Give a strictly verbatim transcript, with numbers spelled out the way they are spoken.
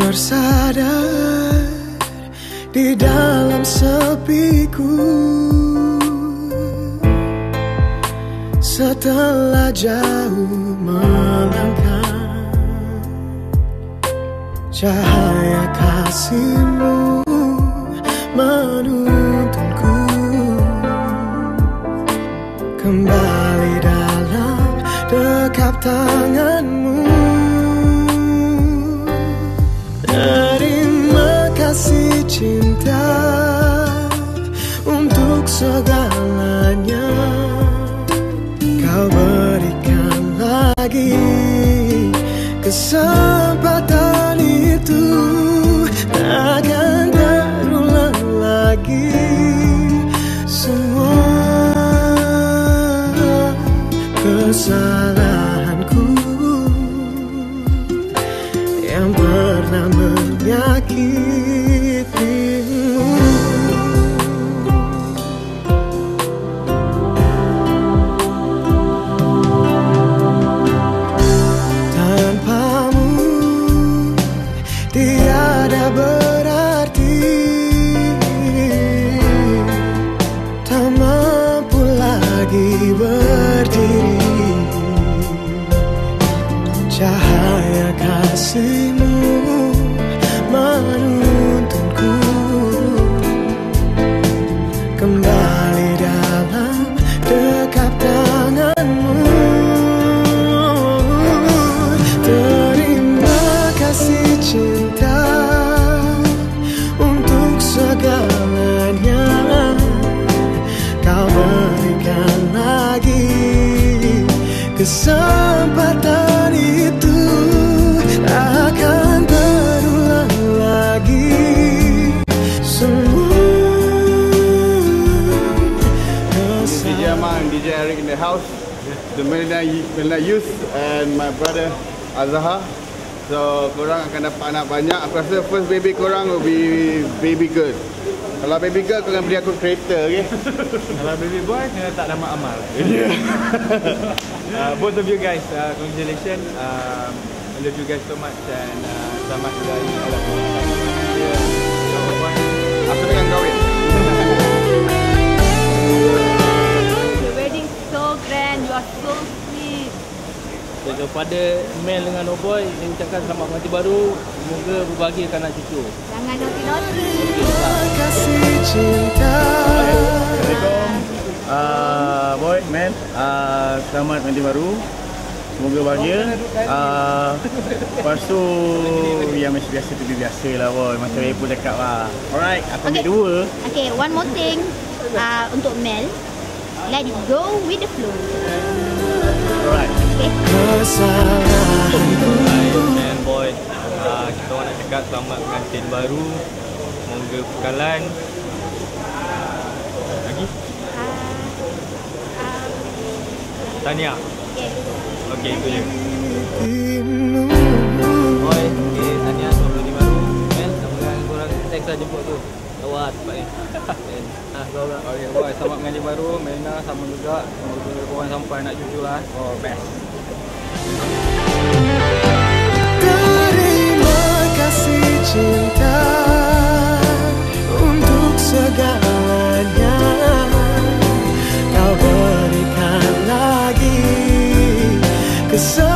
Tersadar di dalam sepiku, setelah jauh melangkah, cahaya kasih-Mu menuntunku kembali dalam dekap tangan-Mu. Terima kasih cinta untuk segalanya Kau berikan lagi, kesempatan itu takkan terulang lagi. Semua kesalahanku yang pernah menyakitimu, tanpamu tiada berarti, tak mampu lagi berdiri. Cahaya kasih-Mu menuntunku kembali dalam dekap tangan-Mu. Terima kasih cinta untuk segalanya Kau berikan lagi, kesempatan itu akan terulang lagi. Semua D J Aman, D J Eric in the house, the Melina, Melina Youth and my brother Azhar. So korang akan dapat anak banyak. Aku rasa first baby korang will be baby girl. Kalau baby girl korang beli aku kereta, okay? Kalau baby boy kena tak nama Amal. Yeah. uh, both of you guys, uh, congratulations. Uh, I love you guys so much and uh, selamat hari alam. Yeah. Aku dengan kahwin. The wedding so grand, you are so sweet. Dan kepada Mel dengan Oboy, saya ucapkan selamat mati baru. Semoga berbahagiakan anak cucu. Jangan naughty-naughty. Terima kasih cinta. Assalamualaikum. Uh, boy, Mel, uh, selamat nanti baru. Semoga bahagia. Uh, lepas tu yang macam biasa tu biasa lah boy. Macam Epo cakap lah. Alright, aku ambil Okay. dua. Okay, one more thing. Uh, untuk Mel, let it go with the flow. Alright. Okay. Kesalahanku And boy, uh, kita orang nak cakap selamat pengantin baru. Semoga bekalan. Lagi? Tahniah. Okay. Okey, itu je. Timu. Boy, okay, tahniah selamat hari baru. Mel, sama korang teks lah jemput tu. Tawar tempat ni. Ah, korang. Okey, boy, selamat pengantin baru. Melina sama juga. Semoga korang sampai nak cucu lah. Oh, best. Terima kasih cinta untuk segalanya Kau berikan lagi kesempatan